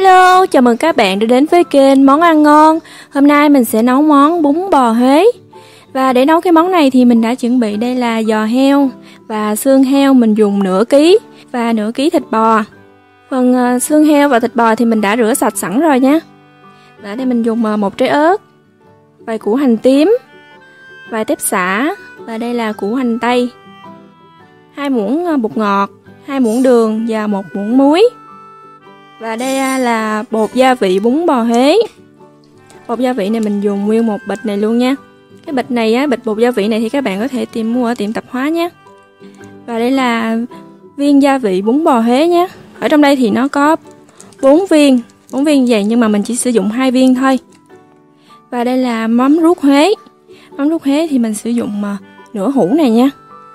Hello, chào mừng các bạn đã đến với kênh Món Ăn Ngon. Hôm nay mình sẽ nấu món bún bò Huế. Và để nấu cái món này thì mình đã chuẩn bị đây là giò heo và xương heo, mình dùng nửa ký và nửa ký thịt bò. Phần xương heo và thịt bò thì mình đã rửa sạch sẵn rồi nhé. Và đây mình dùng một trái ớt, vài củ hành tím, vài tép xả và đây là củ hành tây, 2 muỗng bột ngọt, 2 muỗng đường và 1 muỗng muối. Và đây là bột gia vị bún bò Huế. Bột gia vị này mình dùng nguyên một bịch này luôn nha. Cái bịch này bịch bột gia vị này thì các bạn có thể tìm mua ở tiệm tạp hóa nhé. Và đây là viên gia vị bún bò Huế nhé. Ở trong đây thì nó có 4 viên vậy nhưng mà mình chỉ sử dụng 2 viên thôi. Và đây là mắm ruốc Huế. Mắm ruốc Huế thì mình sử dụng nửa hũ này nha.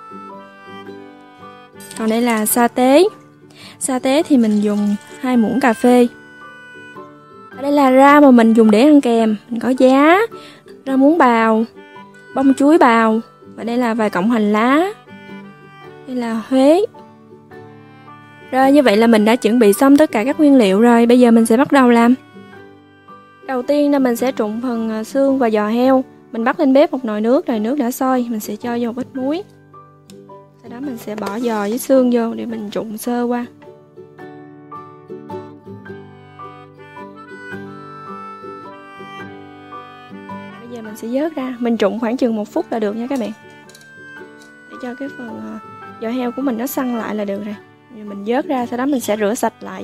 Còn đây là sa tế. Sa tế thì mình dùng 2 muỗng cà phê. Ở đây là rau mà mình dùng để ăn kèm. Mình có giá, rau muống bào, bông chuối bào. Và đây là vài cọng hành lá. Đây là Huế. Rồi như vậy là mình đã chuẩn bị xong tất cả các nguyên liệu rồi. Bây giờ mình sẽ bắt đầu làm. Đầu tiên là mình sẽ trụng phần xương và giò heo. Mình bắt lên bếp một nồi nước đã sôi. Mình sẽ cho vô một ít muối. Sau đó mình sẽ bỏ giò với xương vô để mình trụng sơ qua. Bây giờ mình sẽ vớt ra. Mình trụng khoảng chừng 1 phút là được nha các bạn. Để cho cái phần giò heo của mình nó săn lại là được rồi. Rồi mình vớt ra, sau đó mình sẽ rửa sạch lại.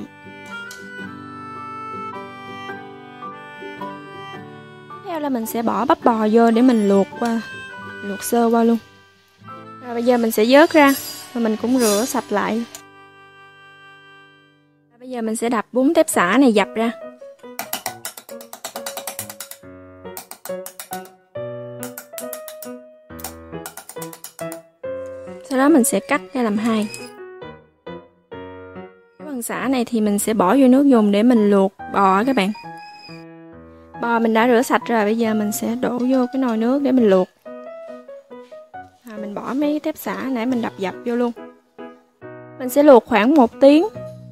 Tiếp theo là mình sẽ bỏ bắp bò vô để mình luộc sơ qua luôn. Rồi bây giờ mình sẽ vớt ra và mình cũng rửa sạch lại. Rồi bây giờ mình sẽ đập bún tép xả này dập ra. Sau đó mình sẽ cắt ra làm 2. Cái phần xả này thì mình sẽ bỏ vô nước dùng để mình luộc bò các bạn. Bò mình đã rửa sạch rồi, bây giờ mình sẽ đổ vô cái nồi nước để mình luộc. Mình bỏ mấy cái tép xả nãy mình đập dập vô luôn. Mình sẽ luộc khoảng 1 tiếng.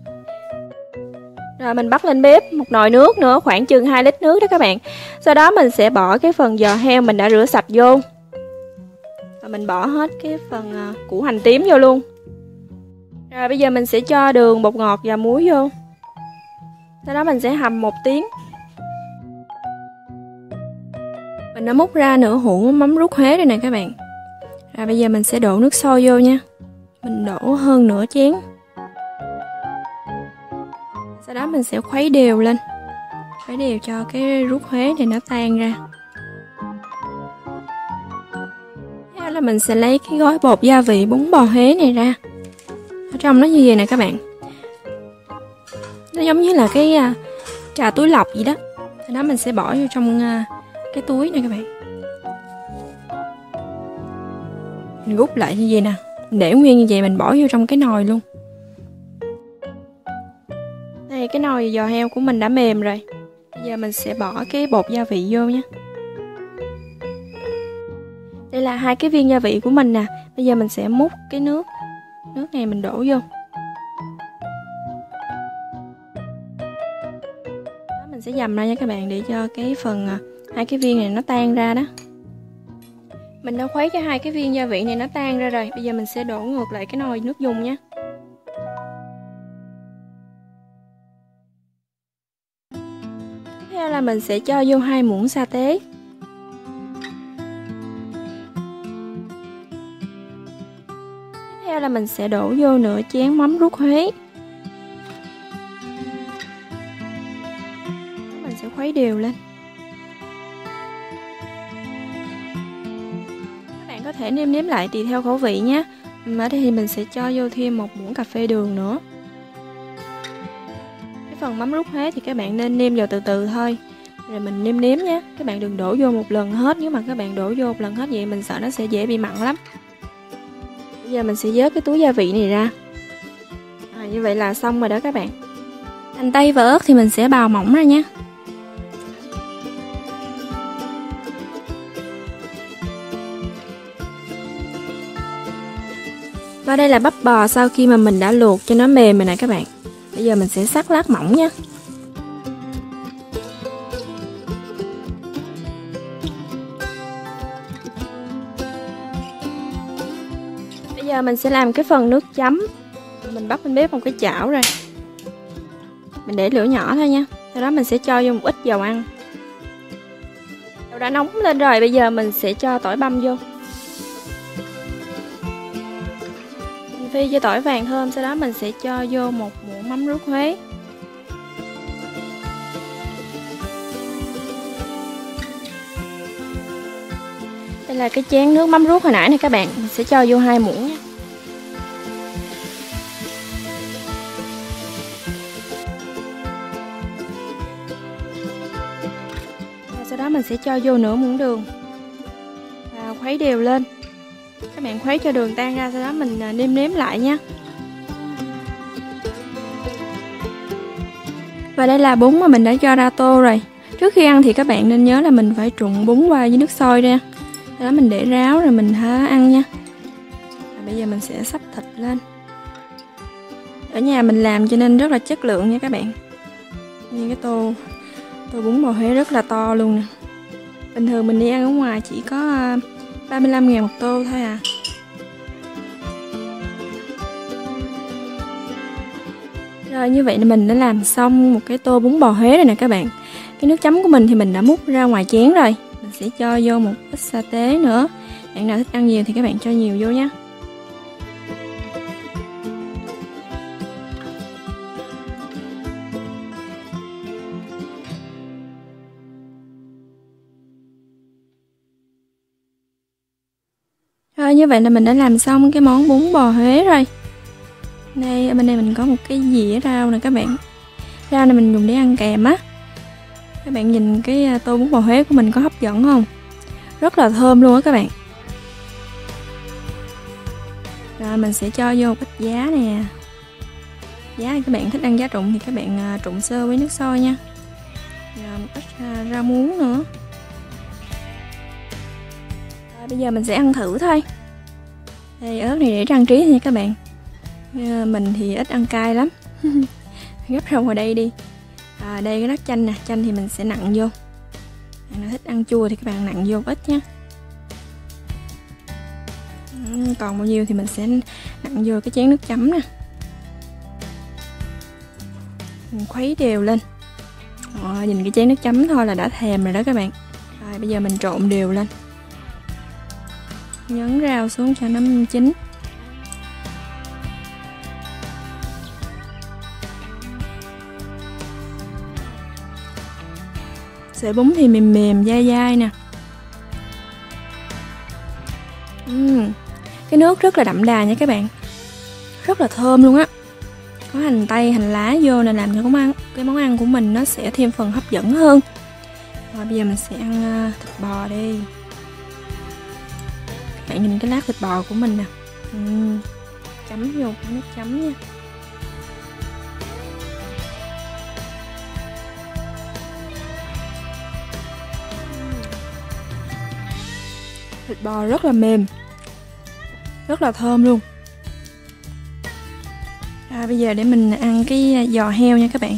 Rồi mình bắt lên bếp một nồi nước nữa, khoảng chừng 2 lít nước đó các bạn. Sau đó mình sẽ bỏ cái phần giò heo mình đã rửa sạch vô. Và mình bỏ hết cái phần củ hành tím vô luôn. Rồi bây giờ mình sẽ cho đường, bột ngọt và muối vô. Sau đó mình sẽ hầm 1 tiếng. Mình đã múc ra nửa hũ mắm ruốc Huế đây nè các bạn. Rồi bây giờ mình sẽ đổ nước sôi vô nha. Mình đổ hơn nửa chén. Sau đó mình sẽ khuấy đều lên. Khuấy đều cho cái ruốc Huế này nó tan ra. Tiếp theo là mình sẽ lấy cái gói bột gia vị bún bò Huế này ra. Ở trong nó như vậy nè các bạn. Nó giống như là cái trà túi lọc gì đó. Sau đó mình sẽ bỏ vô trong cái túi này các bạn. Mình rút lại như vậy nè. Mình để nguyên như vậy, mình bỏ vô trong cái nồi luôn. Đây, cái nồi giò heo của mình đã mềm rồi. Bây giờ mình sẽ bỏ cái bột gia vị vô nhé. Đây là 2 cái viên gia vị của mình nè. Bây giờ mình sẽ múc cái nước này mình đổ vô. Đó, mình sẽ dầm ra nha các bạn, để cho cái phần 2 cái viên này nó tan ra đó. Mình đã khuấy cho 2 cái viên gia vị này nó tan ra rồi. Bây giờ mình sẽ đổ ngược lại cái nồi nước dùng nhé. Tiếp theo là mình sẽ cho vô 2 muỗng sa tế. Tiếp theo là mình sẽ đổ vô nửa chén mắm ruốc Huế. Mình sẽ khuấy đều lên. Có thể nêm lại tùy theo khẩu vị nhé. Ở đây thì mình sẽ cho vô thêm 1 muỗng cà phê đường nữa. Cái phần mắm ruốc Huế thì các bạn nên nêm vào từ từ thôi. Rồi mình nêm nhé. Các bạn đừng đổ vô một lần hết. Nếu mà các bạn đổ vô một lần hết vậy mình sợ nó sẽ dễ bị mặn lắm. Bây giờ mình sẽ vớt cái túi gia vị này ra. Như vậy là xong rồi đó các bạn. Hành tây và ớt thì mình sẽ bào mỏng ra nhé. Và đây là bắp bò sau khi mà mình đã luộc cho nó mềm rồi nè các bạn. Bây giờ mình sẽ xắt lát mỏng nha. Giờ mình sẽ làm cái phần nước chấm. Mình bắt bên bếp một cái chảo rồi. Mình để lửa nhỏ thôi nha. Sau đó mình sẽ cho vô một ít dầu ăn. Dầu đã nóng lên rồi, bây giờ mình sẽ cho tỏi băm vô. Mình phi cho tỏi vàng thơm, sau đó mình sẽ cho vô một muỗng mắm ruốc Huế. Đây là cái chén nước mắm ruốc hồi nãy này các bạn, mình sẽ cho vô 2 muỗng nha. Sau đó mình sẽ cho vô nửa muỗng đường và khuấy đều lên. Các bạn khuấy cho đường tan ra, sau đó mình nêm nếm lại nha. Và đây là bún mà mình đã cho ra tô rồi. Trước khi ăn thì các bạn nên nhớ là mình phải trụng bún qua với nước sôi ra. Sau đó mình để ráo rồi mình há ăn nha. Và bây giờ mình sẽ xóc thịt lên. Ở nhà mình làm cho nên rất là chất lượng nha các bạn. Như cái tô bún bò Huế rất là to luôn nè. Bình thường mình đi ăn ở ngoài chỉ có 35.000 một tô thôi à. Rồi như vậy là mình đã làm xong một cái tô bún bò Huế rồi nè các bạn. Cái nước chấm của mình thì mình đã múc ra ngoài chén rồi. Mình sẽ cho vô một ít sa tế nữa. Bạn nào thích ăn nhiều thì các bạn cho nhiều vô nhé. Rồi như vậy là mình đã làm xong cái món bún bò Huế rồi. Đây, ở bên đây mình có một cái dĩa rau nè các bạn. Rau này mình dùng để ăn kèm á. Các bạn nhìn cái tô bún bò Huế của mình có hấp dẫn không? Rất là thơm luôn á các bạn. Rồi mình sẽ cho vô một ít giá nè. Giá thì các bạn thích ăn giá trụng thì các bạn trụng sơ với nước sôi nha. Rồi một ít rau muống nữa. Rồi, bây giờ mình sẽ ăn thử thôi. Đây, ớt này để trang trí nha các bạn. Mình thì ít ăn cay lắm. Gấp ra ngoài đây đi. Đây cái lát chanh nè, chanh thì mình sẽ nặn vô. Bạn nào thích ăn chua thì các bạn nặn vô ít nhé. Còn bao nhiêu thì mình sẽ nặn vô cái chén nước chấm nè. Mình khuấy đều lên. Nhìn cái chén nước chấm thôi là đã thèm rồi đó các bạn. Rồi bây giờ mình trộn đều lên. Nhấn rau xuống cho nó chín. Sợi bún thì mềm mềm dai dai nè. Cái nước rất là đậm đà nha các bạn. Rất là thơm luôn á. Có hành tây, hành lá vô nên làm cho cái món ăn của mình nó sẽ thêm phần hấp dẫn hơn. Rồi bây giờ mình sẽ ăn thịt bò đi. Các bạn nhìn cái lát thịt bò của mình nè. Chấm vô cái nước chấm nha. Thịt bò rất là mềm, rất là thơm luôn. Rồi bây giờ để mình ăn cái giò heo nha các bạn.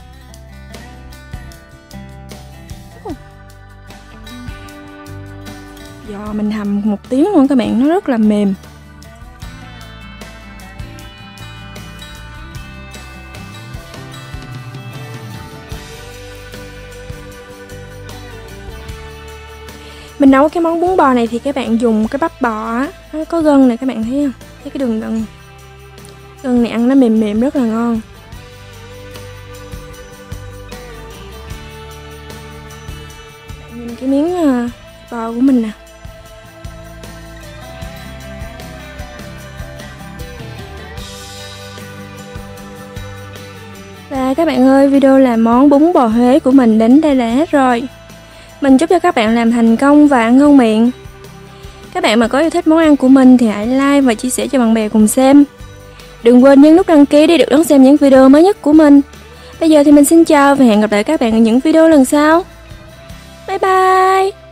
Giò mình hầm 1 tiếng luôn các bạn, nó rất là mềm. Mình nấu cái món bún bò này thì các bạn dùng cái bắp bò á, nó có gân này các bạn thấy không? Thấy cái đường gân. Gân này ăn nó mềm mềm rất là ngon. Bạn nhìn cái miếng bò của mình nè. Và các bạn ơi, video làm món bún bò Huế của mình đến đây là hết rồi. Mình chúc cho các bạn làm thành công và ăn ngon miệng. Các bạn mà có yêu thích món ăn của mình thì hãy like và chia sẻ cho bạn bè cùng xem. Đừng quên nhấn nút đăng ký để được đón xem những video mới nhất của mình. Bây giờ thì mình xin chào và hẹn gặp lại các bạn ở những video lần sau. Bye bye!